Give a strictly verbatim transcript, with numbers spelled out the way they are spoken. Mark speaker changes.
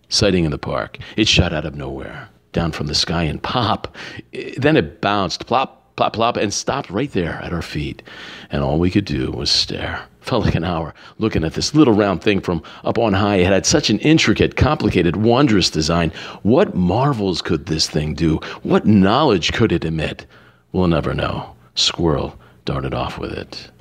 Speaker 1: Sighting in the park. It shot out of nowhere, down from the sky, and pop. Then it bounced, plop, plop, plop, and stopped right there at our feet. And all we could do was stare. Felt like an hour looking at this little round thing from up on high. It had such an intricate, complicated, wondrous design. What marvels could this thing do? What knowledge could it emit? We'll never know. Squirrel darted off with it.